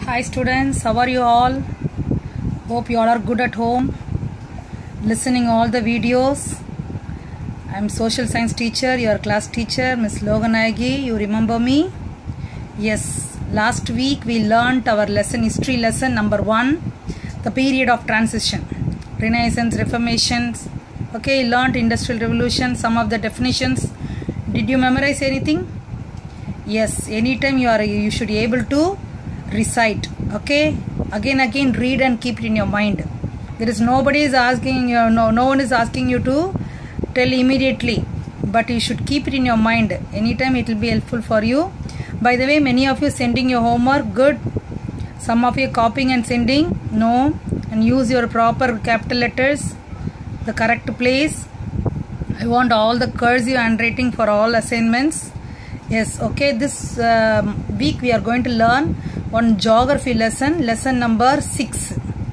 Hi students, how are you all? Hope you all are good at home, listening all the videos. I am social science teacher, your class teacher, Miss Loganayagi. You remember me? Yes, last week we learnt our lesson, history lesson number 1, the period of transition, Renaissance, Reformations. Okay, learnt Industrial Revolution, some of the definitions. Did you memorize anything? Yes, anytime you should be able to recite. Okay, again read and keep it in your mind. There is nobody is asking you, no one is asking you to tell immediately, but you should keep it in your mind. Anytime it will be helpful for you. By the way, many of you sending your homework, good. Some of you copying and sending, no, and use your proper capital letters, the correct place. I want all the cursive handwriting for all assignments. Yes, okay, this week we are going to learn one geography lesson, lesson number 6.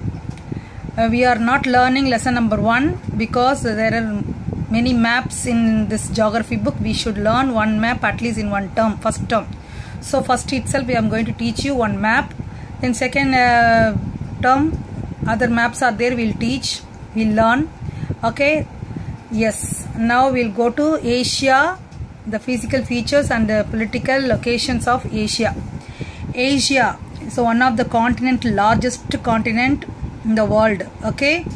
We are not learning lesson number 1 because there are many maps in this geography book. We should learn one map at least in one term, first term. So first itself I am going to teach you one map. Then second term, other maps are there, we'll teach, we'll learn. Okay, yes, now we'll go to Asia, the physical features and the political locations of Asia. Asia is one of the largest continent in the world. Okay,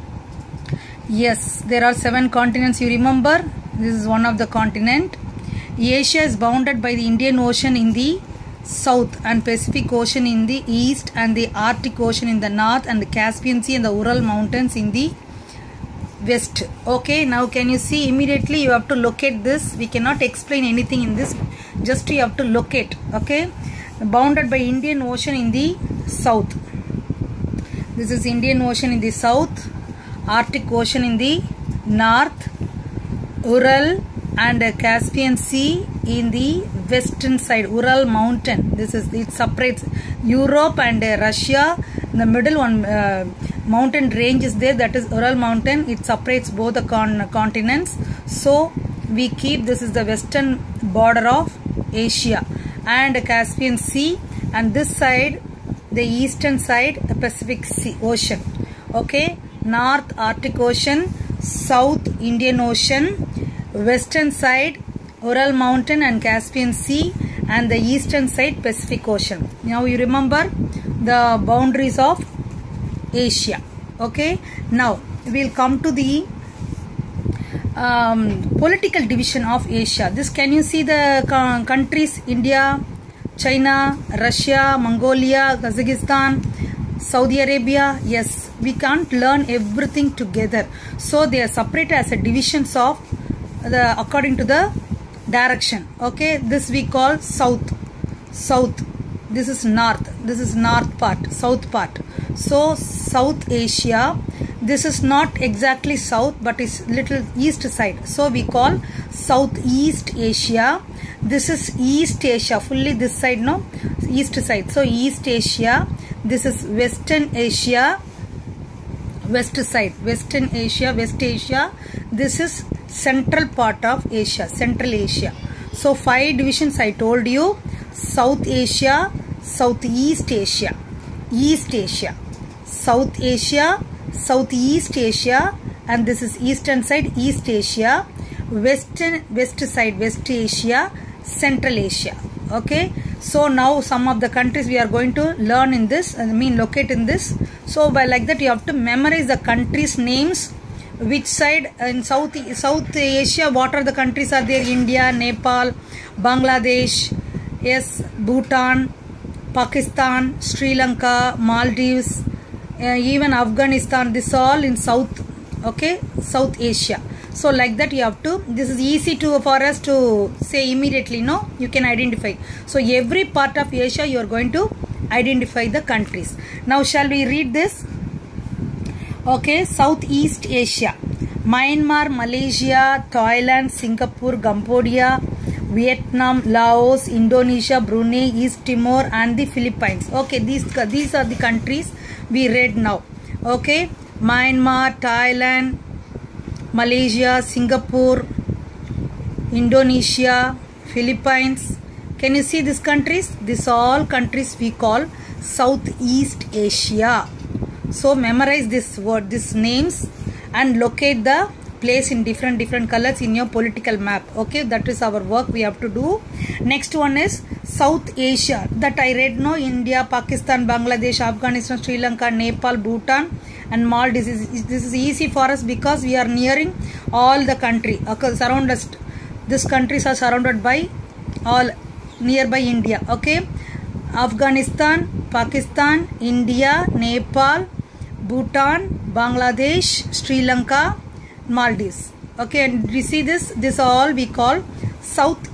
yes, there are 7 continents, you remember. This is one of the continent. Asia is bounded by the Indian Ocean in the south and Pacific Ocean in the east and the Arctic Ocean in the north and the Caspian Sea and the Ural Mountains in the west. Okay, now can you see immediately? You have to locate this. We cannot explain anything in this, just you have to locate. Okay, bounded by Indian Ocean in the south. This is Indian Ocean in the south, Arctic Ocean in the north, Ural and Caspian Sea in the western side, Ural mountain. This is, it separates Europe and Russia. In the middle one mountain range is there, that is Ural mountain. It separates both the continents. So we keep, this is the western border of Asia and Caspian Sea, and this side, the eastern side, the Pacific Sea Ocean. Okay, north Arctic Ocean, south Indian Ocean, western side Ural mountain and Caspian Sea, and the eastern side Pacific Ocean. Now you remember the boundaries of Asia. Okay, now we'll come to the political division of Asia. This, can you see the countries? India, China, Russia, Mongolia, Kazakhstan, Saudi Arabia. Yes, we can't learn everything together, so they are separated as a divisions of the according to the direction. Okay, this we call south. This is north. This is north part, south part. So South Asia, this is not exactly south but is little east side, so we call Southeast Asia. This is East Asia, fully this side, no, east side. So East Asia. This is Western Asia, west side, Western Asia, West Asia. This is central part of Asia, Central Asia. So 5 divisions I told you: South Asia, Southeast Asia, East Asia, South Asia, Southeast Asia, and this is eastern side, East Asia, west side, West Asia, Central Asia. Okay, so now some of the countries we are going to learn in this, locate in this. So by like that you have to memorize the countries' names. Which side in South Asia, what are the countries are there? India, Nepal, Bangladesh, yes, Bhutan, Pakistan, Sri Lanka, Maldives, even Afghanistan. This all in south. Okay, South Asia. So like that you have to, this is easy to for us to say immediately, no, you can identify. So every part of Asia you are going to identify the countries. Now shall we read this? Okay, Southeast Asia: Myanmar, Malaysia, Thailand, Singapore, Cambodia, Vietnam, Laos, Indonesia, Brunei, East Timor and the Philippines. Okay, these are the countries we read now. Okay, Myanmar, Thailand, Malaysia, Singapore, Indonesia, Philippines, Can you see these countries? These all countries we call Southeast Asia. So memorize this word, these names, and locate the place in different colors in your political map. Okay, that is our work we have to do. Next one is South Asia, that I read. No, India, Pakistan, Bangladesh, Afghanistan, Sri Lanka, Nepal, Bhutan and Maldives. This is easy for us because we are nearing all the country. Okay, surround us. These countries are surrounded by all nearby India. Okay, Afghanistan, Pakistan, India, Nepal, Bhutan, Bangladesh, Sri Lanka, Maldives. Okay, and we see this all we call South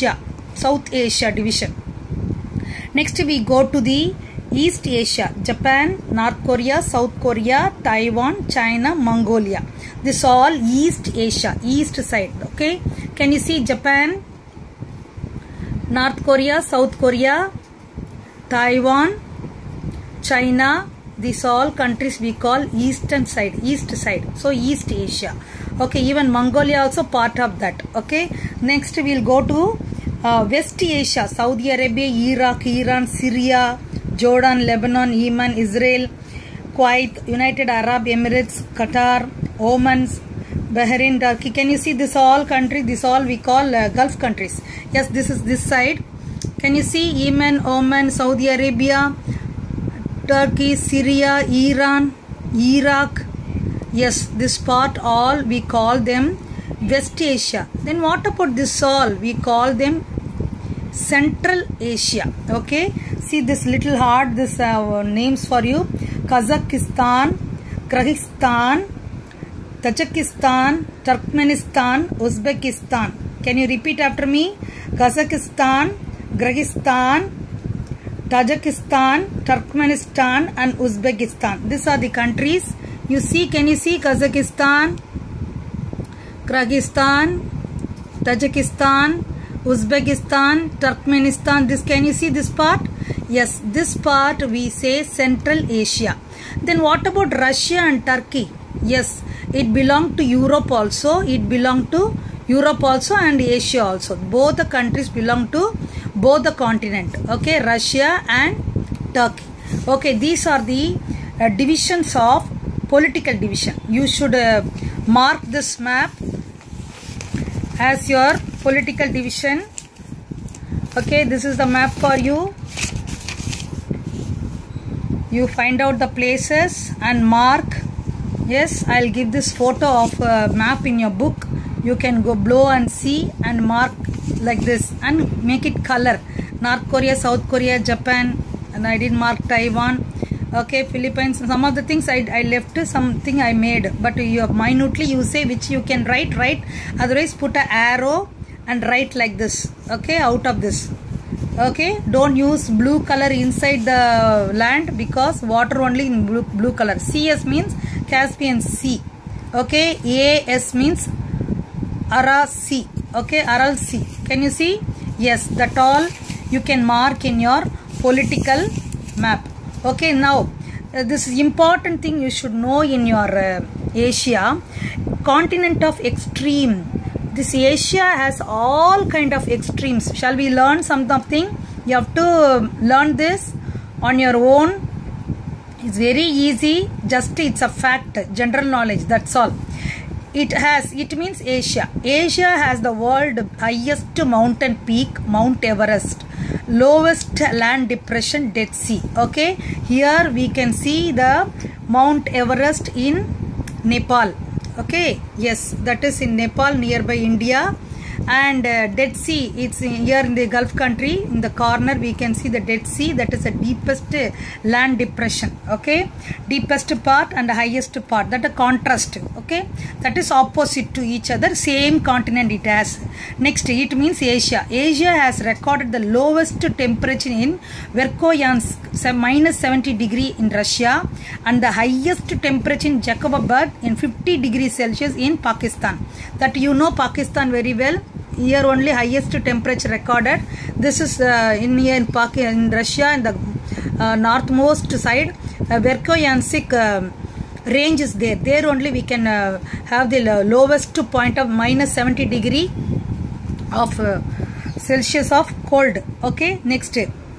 Asia division. Next we go to the East Asia: Japan, North Korea, South Korea, Taiwan, China, Mongolia. This all East Asia, east side. Okay, can you see Japan, North Korea, South Korea, Taiwan, China? These all countries we call east side. So East Asia. Okay, even Mongolia also part of that. Okay, next we'll go to West Asia: Saudi Arabia, Iraq, Iran, Syria, Jordan, Lebanon, Yemen, Israel, Kuwait, United Arab Emirates, Qatar, Oman, Bahrain, Turkey. Can you see this all countries? This all we call Gulf countries. Yes, this is this side. Can you see Yemen, Oman, Saudi Arabia, Turkey, Syria, Iran, Iraq? Yes, this part all we call them West Asia. Then what about this all? We call them Central Asia. Okay, see this little heart, this names for you: Kazakhstan, Kyrgyzstan, Tajikistan, Turkmenistan, Uzbekistan. Can you repeat after me? Kazakhstan, Kyrgyzstan, Tajikistan, Turkmenistan and Uzbekistan. These are the countries. You see, can you see Kazakhstan, Kyrgyzstan, Tajikistan, Uzbekistan, Turkmenistan? This, can you see this part? Yes, this part we say Central Asia. Then what about Russia and Turkey? Yes, it belongs to Europe also. It belongs to Europe also and Asia also. Both the countries belong to both the continent. Okay, Russia and Turkey. Okay, these are the divisions of political division. You should mark this map as your political division. Okay, this is the map for you. You find out the places and mark. Yes, I'll give this photo of map in your book. You can go below and see and mark like this and make it color. North Korea, South Korea, Japan, and I did mark Taiwan. Okay, Philippines. Some of the things I left, something I made, but you minutely you say which you can write. Otherwise put an arrow and write like this. Okay, out of this. Okay, don't use blue color inside the land because water only in blue color. CS means Caspian Sea. Okay, AS means Aral Sea. Okay, Aral Sea. Can you see? Yes, that all you can mark in your political map. Okay, now this is important thing you should know in your Asia, continent of extreme. This Asia has all kind of extremes. Shall we learn something? You have to learn this on your own. It's very easy. Just it's a fact, general knowledge. That's all. It means Asia. Asia has the world highest mountain peak, Mount Everest. Lowest land depression, Dead Sea. Okay, here we can see the Mount Everest in Nepal. Okay, yes, that is in Nepal, nearby India. And Dead Sea, it's here in the Gulf country. In the corner we can see the Dead Sea. That is the deepest land depression. Okay, deepest part and the highest part. That a contrast. Okay, that is opposite to each other. Same continent it has. Next, it means Asia. Asia has recorded the lowest temperature in Verkhoyansk, minus 70 degree in Russia, and the highest temperature in Jacobabad in 50 degrees Celsius in Pakistan. That you know Pakistan very well. Here only highest temperature recorded. This is in Russia, in the northmost side. Verkhoyansk range is there. There only we can have the lowest point of minus 70 degree of Celsius of cold. Okay, next.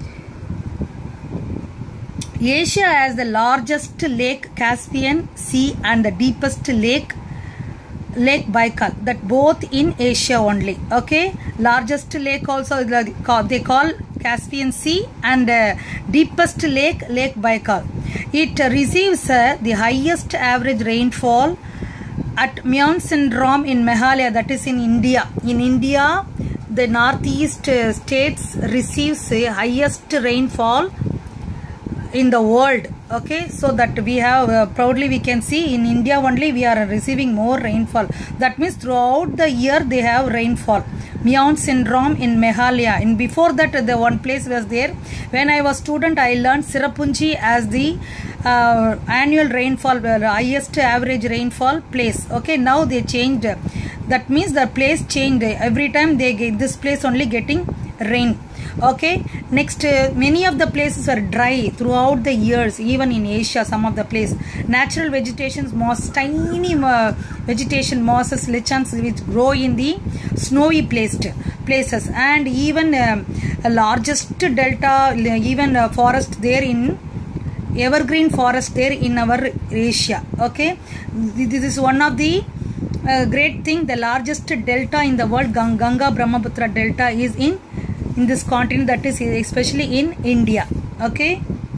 Asia has the largest lake Caspian Sea and the deepest lake Baikal, that both in Asia only. Okay, largest lake also they call Caspian Sea, and deepest lake Baikal. It receives the highest average rainfall at Mawsynram in Meghalaya, that is in India. In India, the northeast states receives the highest rainfall in the world. Okay, so that we have proudly we can see in India only we are receiving more rainfall. That means throughout the year they have rainfall. Mawsynram in Meghalaya. And before that, the one place was there. When I was student, I learned Sirapunji as the annual rainfall, highest average rainfall place. Okay, now they changed. That means the place changed. Every time they get this place only getting rain. Okay, next, many of the places are dry throughout the years, even in Asia, some of the places. Natural vegetations, moss, tiny vegetation, mosses, lichens, which grow in the snowy places, and even a largest delta, even forest there in evergreen forest there in our Asia. Okay, this is one of the great thing. The largest delta in the world, Ganga Brahmaputra delta, is in this continent, that is especially in India. Okay,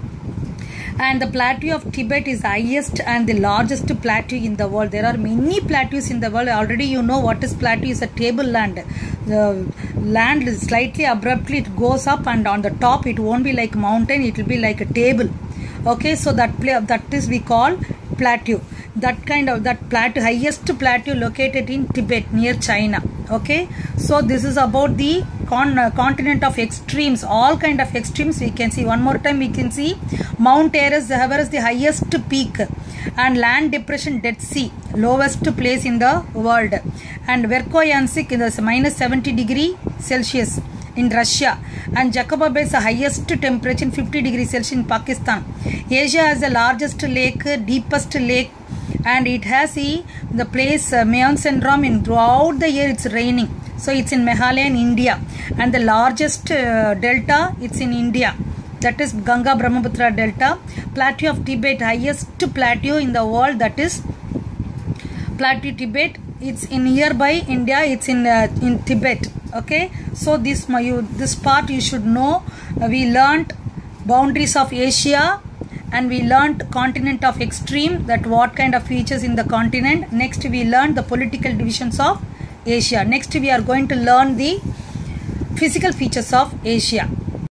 and the plateau of Tibet is highest and the largest plateau in the world. There are many plateaus in the world. Already you know what is plateau. Is a tableland. The land is slightly abruptly, it goes up, and on the top it won't be like mountain, it will be like a table. Okay, so that is we call plateau. That plateau, highest plateau located in Tibet near China. Okay, so this is about the continent of extremes, all kind of extremes we can see. One more time we can see Mount Everest, the highest peak, and land depression Dead Sea, lowest place in the world, and Verkhoyansk in the minus 70 degree Celsius in Russia, and Jacob Bay is the highest temperature in 50 degrees Celsius in Pakistan. Asia has the largest lake, deepest lake, and it has the place Mawsynram. In throughout the year it's raining, so it's in Meghalaya in India, and the largest delta it's in India, that is Ganga Brahmaputra delta. Plateau of Tibet, highest plateau in the world, that is Plateau Tibet. It's in nearby India, it's in Tibet. Okay, so this part you should know. We learnt boundaries of Asia, and we learnt continent of extreme, that what kind of features in the continent. Next we learned the political divisions of Asia. Next we are going to learn the physical features of Asia.